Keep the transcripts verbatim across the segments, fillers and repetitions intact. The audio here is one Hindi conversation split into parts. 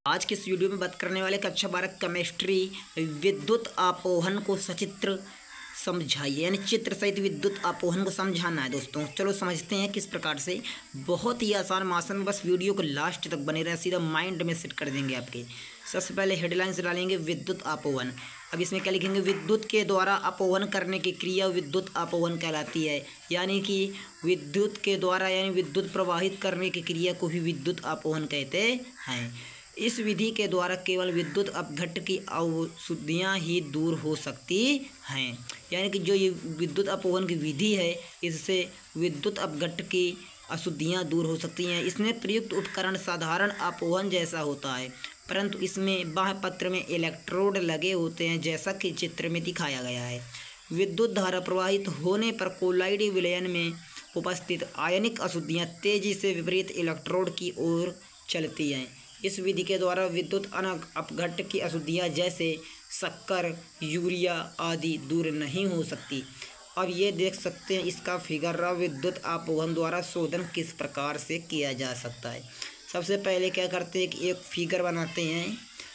आज के इस वीडियो में बात करने वाले कक्षा बारह केमिस्ट्री विद्युत आपोहन को सचित्र समझाइए, यानी चित्र सहित विद्युत आपोहन को समझाना है। दोस्तों चलो समझते हैं किस प्रकार से। बहुत ही आसान मासन में, बस वीडियो को लास्ट तक बने रहे, सीधा माइंड में सेट कर देंगे आपके। सबसे पहले हेडलाइंस डालेंगे विद्युत आपोहन। अब इसमें क्या लिखेंगे, विद्युत के द्वारा आपोहन करने की क्रिया विद्युत आपोहन कहलाती है। यानी कि विद्युत के द्वारा यानी विद्युत प्रवाहित करने की क्रिया को भी विद्युत आपोहन कहते हैं। इस विधि के द्वारा केवल विद्युत अपघट्ट की अशुद्धियाँ ही दूर हो सकती हैं। यानी कि जो ये विद्युत अपोहन की विधि है, इससे विद्युत अपघट्ट की अशुद्धियाँ दूर हो सकती हैं। इसमें प्रयुक्त उपकरण साधारण अपोहन जैसा होता है, परंतु इसमें बाह्य पत्र में इलेक्ट्रोड लगे होते हैं, जैसा कि चित्र में दिखाया गया है। विद्युत धारा प्रवाहित होने पर कोलाइड विलयन में उपस्थित आयनिक अशुद्धियाँ तेजी से विपरीत इलेक्ट्रोड की ओर चलती हैं। इस विधि के द्वारा विद्युत अपघट्ट की अशुद्धियाँ जैसे शक्कर, यूरिया आदि दूर नहीं हो सकती। अब ये देख सकते हैं इसका फिगर, विद्युत आपोहन द्वारा शोधन किस प्रकार से किया जा सकता है। सबसे पहले क्या करते हैं कि एक फिगर बनाते हैं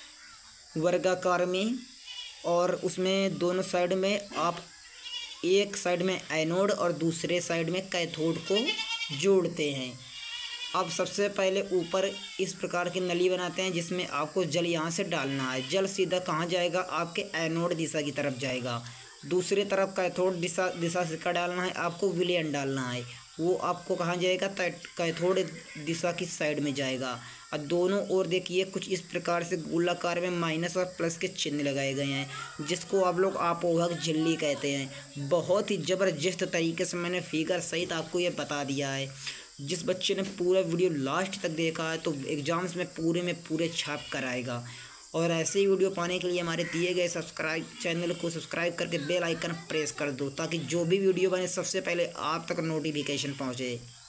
वर्गाकार में, और उसमें दोनों साइड में आप एक साइड में एनोड और दूसरे साइड में कैथोड को जोड़ते हैं। अब सबसे पहले ऊपर इस प्रकार की नली बनाते हैं, जिसमें आपको जल यहाँ से डालना है। जल सीधा कहाँ जाएगा, आपके एनोड दिशा की तरफ जाएगा। दूसरी तरफ कैथोड दिशा दिशा से क्या डालना है, आपको विलयन डालना है। वो आपको कहाँ जाएगा, कैथोड दिशा की साइड में जाएगा। और दोनों ओर देखिए कुछ इस प्रकार से गोलाकार में माइनस और प्लस के चिन्ह लगाए गए हैं, जिसको आप लोग आपोहक झिल्ली कहते हैं। बहुत ही ज़बरदस्त तरीके से मैंने फिगर सहित आपको ये बता दिया है। जिस बच्चे ने पूरा वीडियो लास्ट तक देखा है तो एग्ज़ाम्स में पूरे में पूरे छाप कर आएगा। और ऐसे ही वीडियो पाने के लिए हमारे दिए गए सब्सक्राइब चैनल को सब्सक्राइब करके बेल आइकन प्रेस कर दो, ताकि जो भी वीडियो बने सबसे पहले आप तक नोटिफिकेशन पहुँचे।